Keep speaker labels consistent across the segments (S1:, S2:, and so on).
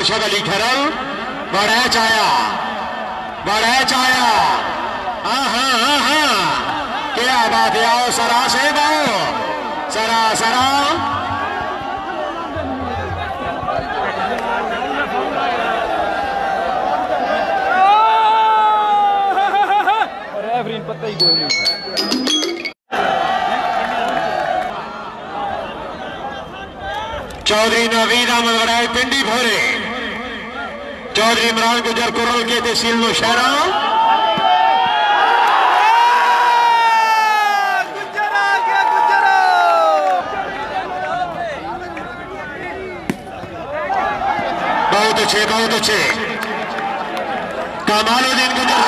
S1: अरशद अली खरल बड़ा चाया हाँ हाँ हाँ हाँ क्या बात है। आओ सरा से बाओ सरा सरा
S2: पता ही कोई नहीं।
S1: चौधरी नवीद अहमद वड़ाई पिंडी भोरे चौधरी इमरान गुजर कुरल के तहसील नौशहरा बहुत अच्छे कमालुद्दीन गुजर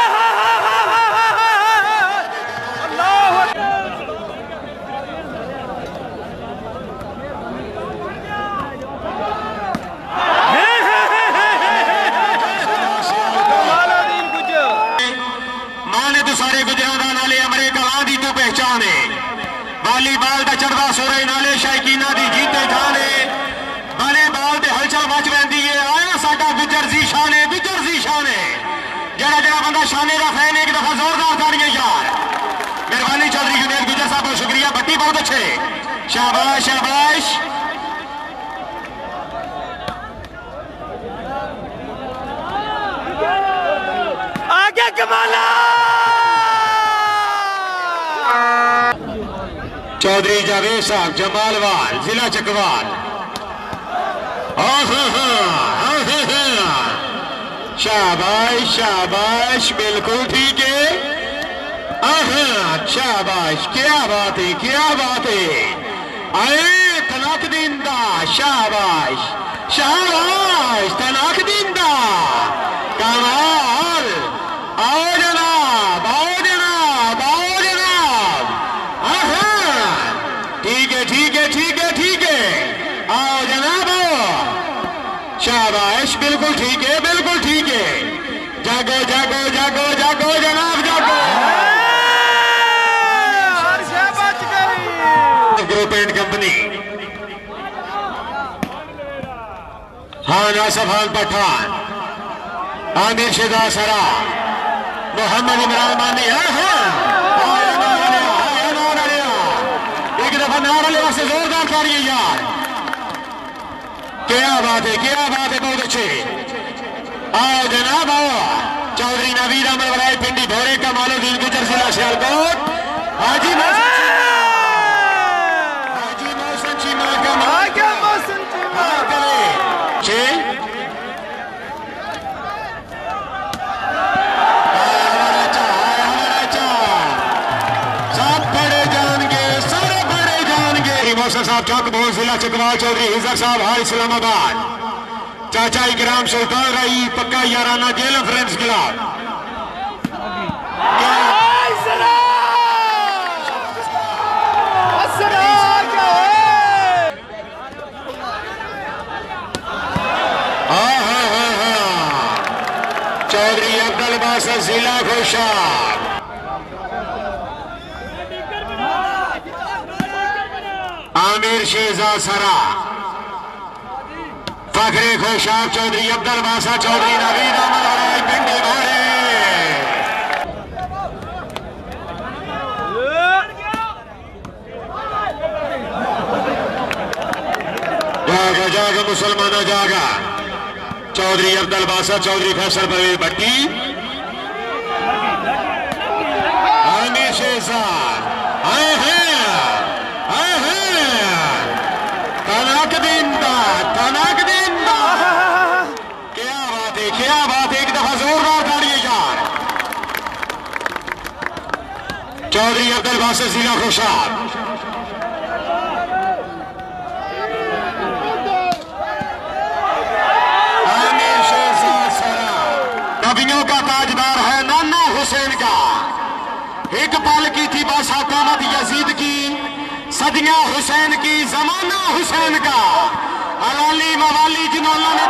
S1: वालीबाल का चढ़दा सूरज नाले शायकीना दी जीते जाने बने बाल ते हलचल मच पैंदी है। आया साडा गुजर जी शाने जरा जरा बंदा शाने का फैन एक दफा जोरदार ताड़ियां यार। मेहरबानी चौधरी जुनेद गुजर साहब का शुक्रिया। भट्टी बहुत अच्छे शाबाश शाबाश।
S2: आगे कमाला
S1: चौधरी जावेद साहब जमालवाल जिला चकवाल शाबाश बिल्कुल ठीक है। शाबाश क्या बात है आए तनाक दिंदा शाबाश तनाक दिंदा कमाल। आओ जनाब ठीक है आओ जनाब शाबाश बिल्कुल ठीक है जागो जनाब जागो। ग्रुप एंड कंपनी हाँ नासफ खान पठान आमिर शेजा सरा मोहम्मद इमरान मानी एक दफा नारा लेवा से जोरदार ताड़ियां यार। क्या बात है बहुत अच्छे। आओ जनाब आओ चौधरी नवीद अहमद वड़ाई पिंडी भोरे कमालुद्दीन गुजर जिला सियालकोट हाजी मौसम चीमा मौसम साहब चौक बहुत जिला चकवाल चौधरी हिजर साहब हाल इस्लामाबाद चाचा इकराम सुल्तान रही पक्का याराना जेल फ्रेंड्स क्लब चौधरी अब्दुल बासर जिला खुशाब आमिर शेजा सरा फखरे खुशाब चौधरी अब्दुल बासा चौधरी नवीद अहमद वड़ाई पिंडी भोरे जागा मुसलमाना जागा चौधरी अब्दुल बासा चौधरी फैसल परवेज भट्टी आमिर शेजा तनाक दिंदा क्या बात है एक दफा जोरदार ताड़ियां यार। चौधरी अब्दुल बासित जिला खुशाब नबियों का ताजदार है नाना हुसैन का। एक पल की थी बस हुकूमत यजीद की सदियां हुसैन की जमाना हुसैन का हलाली मवाली जिन्होंने ने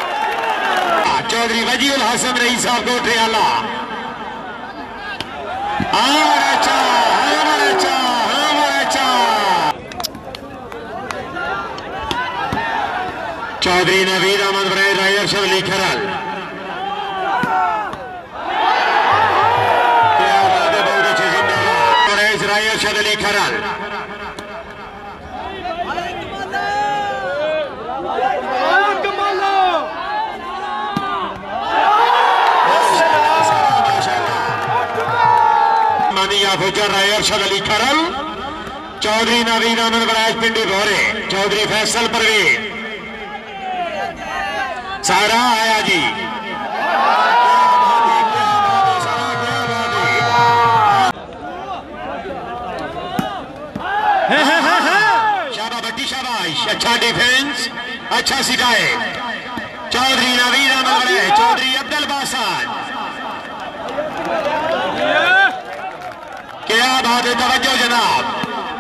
S1: चौधरी वजीउल हसन रईस साहब कोटरियाला चौधरी नवीद अहमद बनाए राय अरशद अली खरल। क्या बात है, बहुत अच्छी जिंदाबाद राय अरशद अली खरल। राय अरशद अली खरल। चौधरी नवीद अहमद बनाए पिंडी भोरे। चौधरी फैसल परवीन सारा आया जी। शाबाश भट्टी शाबाश, अच्छा डिफेंस, अच्छा सिटाए। चौधरी नवीद अहमद बनाए। चौधरी अब्दुल बासाद, क्या बात है, तवज्जो जनाब।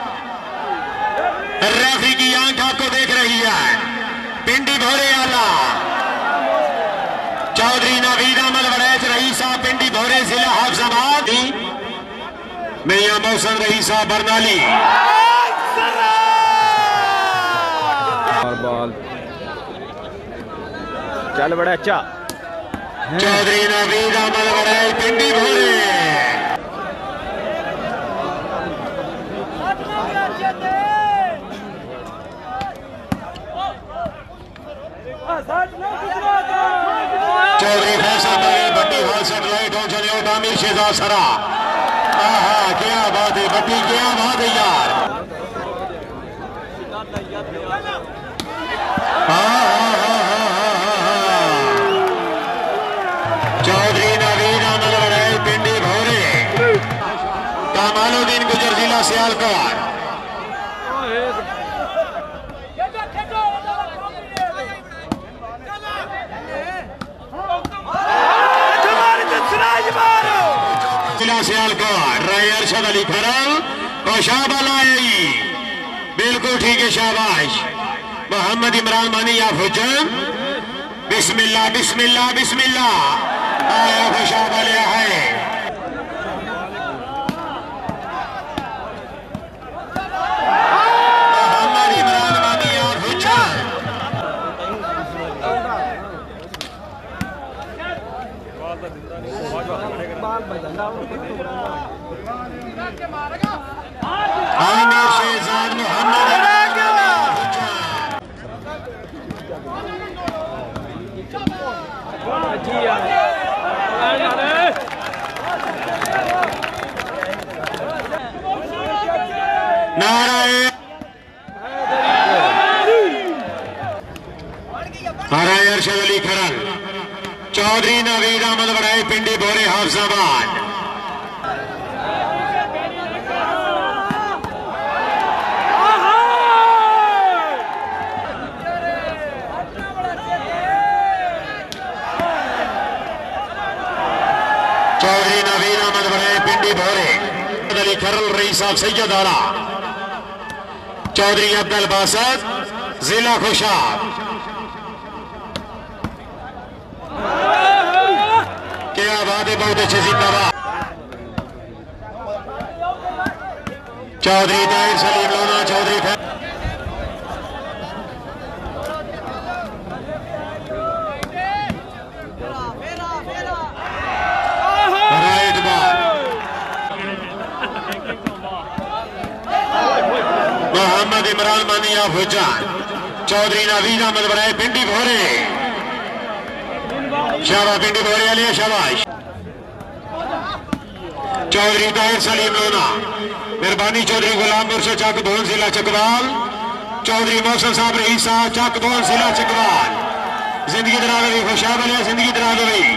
S1: रेफरी की आंख आपको देख रही है। पिंडी भोरे आला चौधरी नवीद अहमद वड़ैच रईस साहब पिंडी भोरे जिला हाफजाबाद। मियां मौसम रईस साहब बरनाली।
S2: बॉल चल बड़ा अच्छा।
S1: Chaudhry Naveed Ahmed Warraich Pindi Bhore. Chaudhry Faisal Bhatti hall satellite on Aamir Shehzad सरा। क्या बात है भट्टी, क्या बात है यार। चौधरी नवीद अहमद वड़ैच पिंडी भोरे। कमालुद्दीन गुजर जिला सियालकोट। जिला सियालकोट राय अरशद अली खरल और शाबाश आई, बिल्कुल ठीक है, शाबाश। मोहम्मद इमरान मानी या हुजन। बिस्मिल्लाह बिस्मिल्लाह बिस्मिल्लाह। आया खुशाबा लिया है। मोहम्मद इमरान मानी या हुजन। आमिर शेजाद मोहम्मद राय अरशद अली खरल। चौधरी नवीद अहमद वड़ैच पिंडी भोरे हाफजाबाद। चौधरी नवीद अहमद वड़ैच पिंडी भोरे। अली खरल रईस साहब सैयद आला। चौधरी अब्दुल बासद जिला खुशाब। क्या बात है, बहुत अच्छे जिंदाबाद। चौधरी ताहिर सलीम लोना। Chaudhry right ball. मोहम्मद इमरान मानी या हुजन। चौधरी नवीद अहमद वड़ैच पिंडी भोरे। शाबाश पिंडी भोरे वाले, शाबाश। चौधरी ताहिर सलीम लोना। मेहरबानी चौधरी गुलामपुर से चक भवन जिला चकवाल। चौधरी मौसम साहब रईस साहब चक भवन जिला चकवाल। जिंदगी दराज हुई, खुशाब वाले जिंदगी दराज हुई।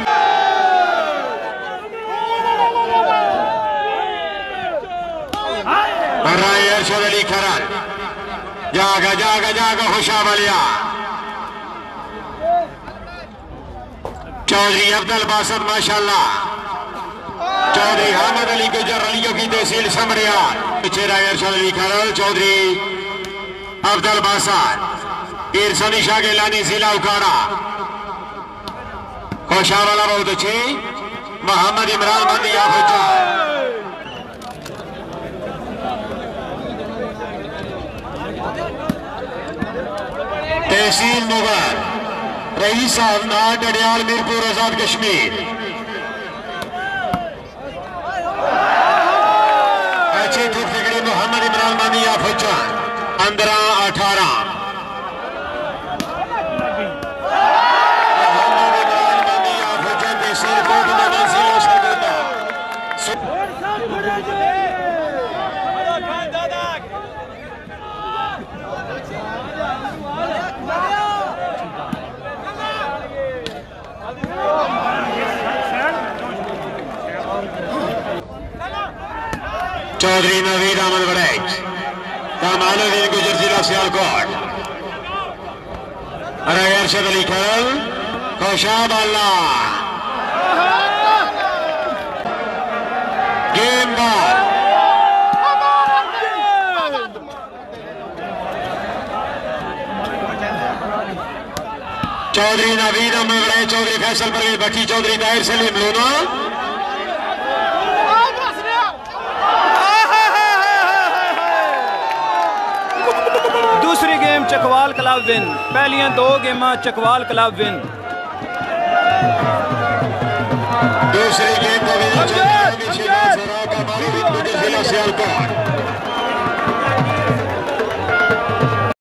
S1: राय अरशद अली खरल। जागा जागा जागा खुशाब वालिया। चौधरी अब्दुल बासद माशाल्लाह। चौधरी हामिद अली गुजर अलियों की तहसील समरिया। पीछे राय अरशद अली खरल। चौधरी अब्दुल बासद पीर सनी शाह के लानी जिला उकाड़ा। खुशाब वाला बहुत अच्छे। मोहम्मद इमरान बंदी या मुगर रईस साहब ना डडियाल मीरपुर आजाद कश्मीर अच्छी ठुक फिकड़ी मोहम्मद इमरान मानी आफुजान 15-18 चौधरी नवीद अहमद वड़ैच कमालुद्दीन गुजर जिला सियालकोट अरशद अली खल कौशाब अल्लाह गेम बॉल चौधरी नवीद अहमद वड़ैच चौधरी फैसल परवेज भट्टी चौधरी ताहिर सलीम लूना
S2: दूसरी गेम चकवाल क्लब विन, पहलियां 2 गेमां चकवाल क्लब विन।